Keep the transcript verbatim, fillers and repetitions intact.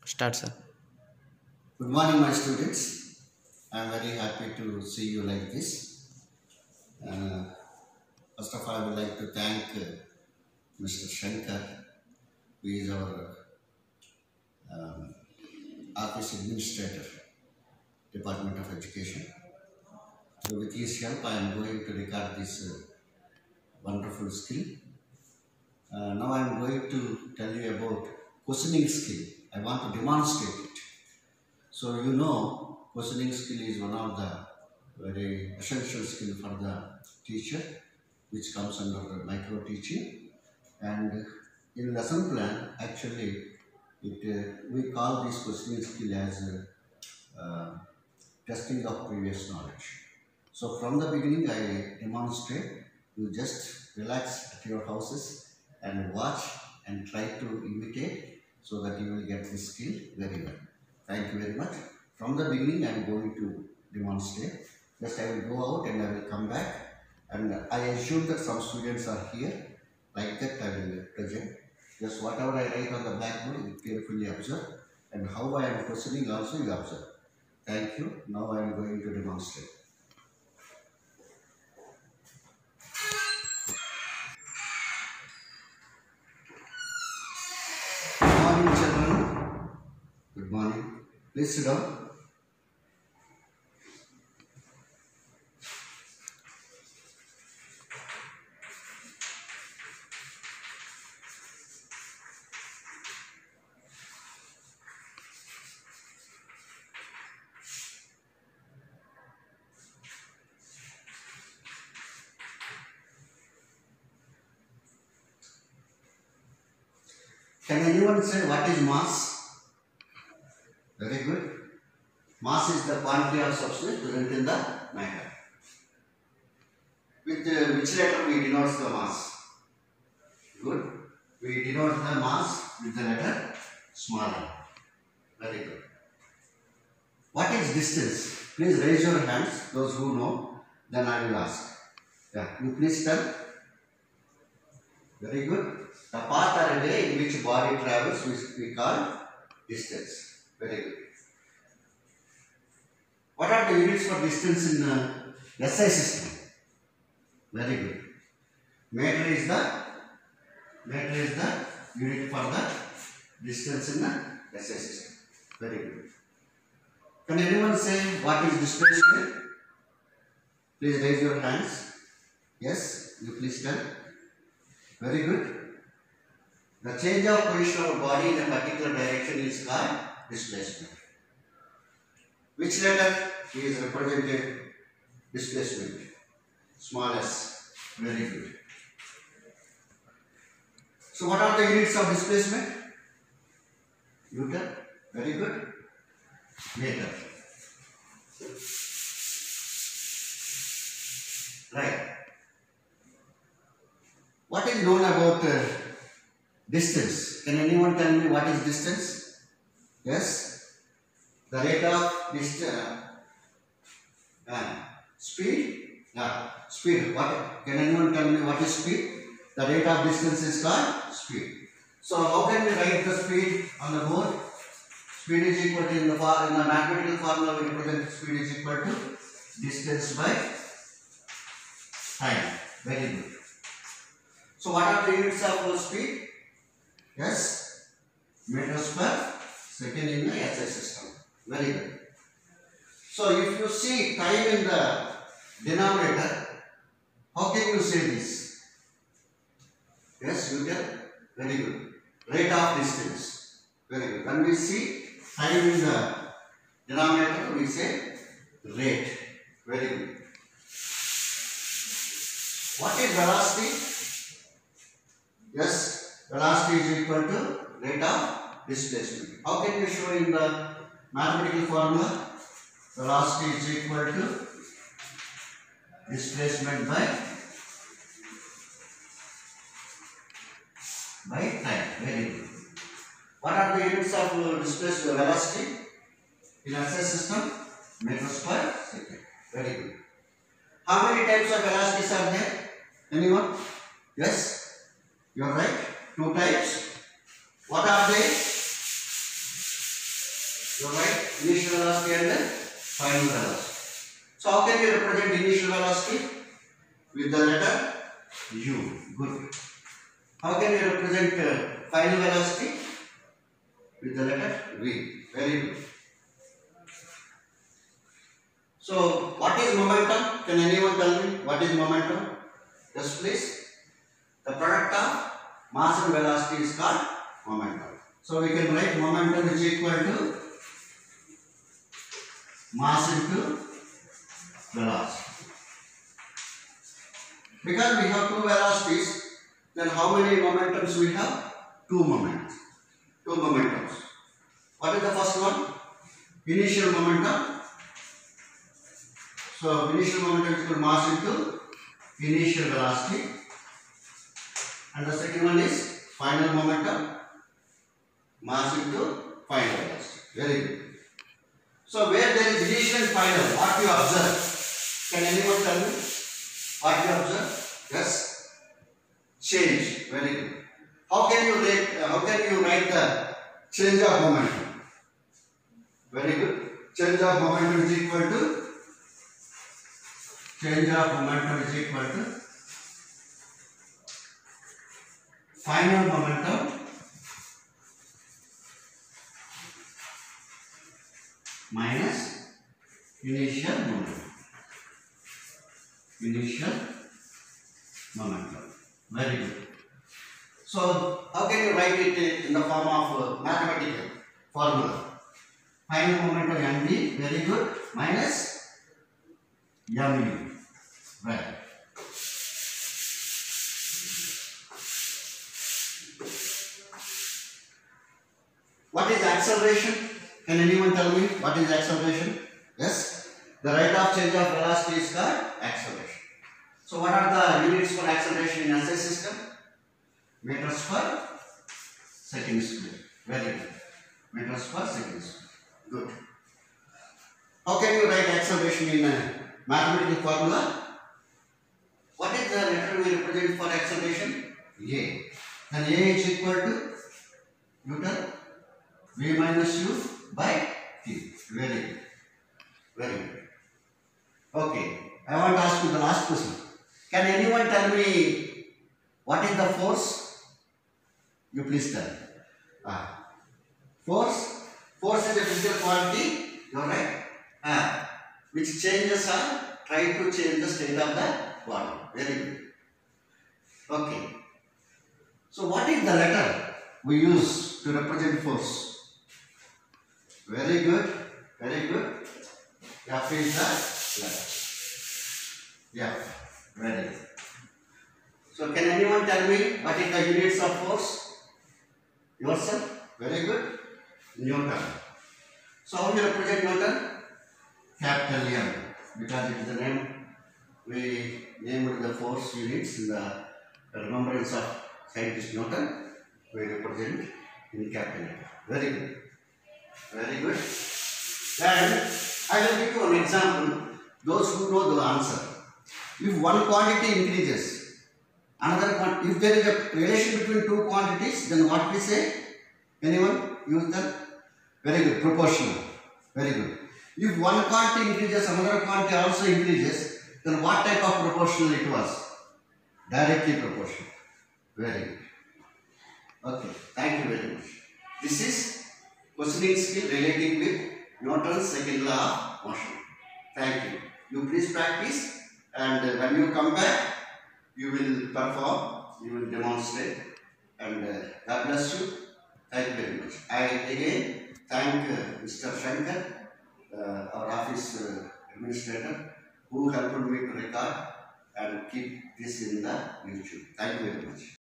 Start, sir. Good morning, my students. I am very happy to see you like this. Uh, First of all, I would like to thank uh, Mister Shankar, who is our um, office administrator, Department of Education. So, with his help, I am going to record this uh, wonderful skill. Uh, now, I am going to tell you about questioning skill. I want to demonstrate it. So, you know, questioning skill is one of the very essential skill for the teacher, which comes under the micro teaching. And in lesson plan, actually, it uh, we call this questioning skill as uh, uh, testing of previous knowledge. So from the beginning, I demonstrate. You just relax at your houses and watch and try to imitate so that you will get this skill very well. Thank you very much. From the beginning, I am going to demonstrate. Just I will go out and I will come back. And I assume that some students are here. Like that, I will present. Just whatever I write on the blackboard, you carefully observe. And how I am questioning also, you observe. Thank you. Now I am going to demonstrate. Good morning, children. Good morning. Please sit down. Can anyone say what is mass? Very good. Mass is the quantity of substance present in the matter. With uh, which letter we denote the mass? Good. We denote the mass with the letter small m. Very good. What is distance? Please raise your hands, those who know. Then I will ask. Yeah, you please tell. Very good. The path or way in which body travels which we call distance. Very good. What are the units for distance in uh, S I system? Very good. Meter is the meter is the unit for the distance in the S I system. Very good. Can anyone say what is displacement? Please raise your hands. Yes, you please tell. Very good. The change of position of body in a particular direction is called displacement. Which letter is represented displacement? Small s. Very good. So what are the units of displacement? Newton. Very good. Meter. Right. What is known about uh, distance? Can anyone tell me what is distance? Yes? The rate of distance. Uh, speed? Yeah. Speed. What? Can anyone tell me what is speed? The rate of distance is called speed. So how can we write the speed on the board? Speed is equal to, in the, far, in the mathematical formula, we represent speed is equal to distance by time. Very good. So what are the units of speed? Yes, meters per second in the S I system. Very good. So if you see time in the denominator, how can you say this? Yes, you can. Very good. Rate of distance. Very good. When we see time in the denominator, we say rate. Very good. What is velocity? Yes, velocity is equal to rate of displacement. How can you show in the mathematical formula? Velocity is equal to displacement by by time. Very good. What are the units of displacement velocity in S I system? Meters per second. Very good. How many types of velocities are there? Anyone? Yes? You are right. Two types. What are they? You write initial velocity and final velocity. So how can you represent initial velocity? With the letter U. Good. How can you represent uh, final velocity? With the letter V. Very good. So what is momentum? Can anyone tell me what is momentum? Yes, please. The product of mass and velocity is called momentum. So we can write momentum is equal to mass into velocity. Because we have two velocities, then how many momentums we have? Two moments. Two momentums. What is the first one? Initial momentum. So initial momentum is equal to mass into initial velocity. And the second one is final momentum, mass into final velocity. Very good. So where there is initial and final, what you observe? Can anyone tell me what you observe? Yes. Change. Very good. How can you write? Uh, how can you write the change of momentum? Very good. Change of momentum is equal to change of momentum is equal to final momentum minus initial momentum. Initial momentum. Very good. So, how can you write it in the form of uh, mathematical formula? Final momentum M V, very good, minus M U. Right. What is acceleration? Can anyone tell me what is acceleration? Yes. The rate of change of velocity is called acceleration. So what are the units for acceleration in S I system? Meters per second square. Very good. Meters per second square. Good. How can you write acceleration in a mathematical formula? What is the letter we represent for acceleration? A. Then A is equal to Newton V minus U by T. Very good. Very good. Okay. I want to ask you the last question. Can anyone tell me what is the force? You please tell. Ah. Force. Force is a physical quantity. You are right. Ah. Which changes are try to change the state of the body. Very good. Okay. So what is the letter we use to represent force? Very good. Very good. F is the letter. Yeah. Very good. So can anyone tell me what is the units of force? Yourself? Very good. Newton. So how do you represent Newton? Capital N. Because it is the name we named the force units in the remembrance of scientist Newton. We represent in capital N. Very good. Very good. And I will give you an example. Those who know the answer. If one quantity increases, another quantity, if there is a relation between two quantities, then what we say? Anyone use that? Very good. Proportional. Very good. If one quantity increases, another quantity also increases, then what type of proportional it was? Directly proportional. Very good. Okay. Thank you very much. This is questioning skill relating with Newton's second law of motion. Thank you. You please practice, and when you come back, you will perform, you will demonstrate, and uh, God bless you. Thank you very much. I again thank uh, Mister Shankar, uh, our office uh, administrator, who helped me to record and keep this in the YouTube. Thank you very much.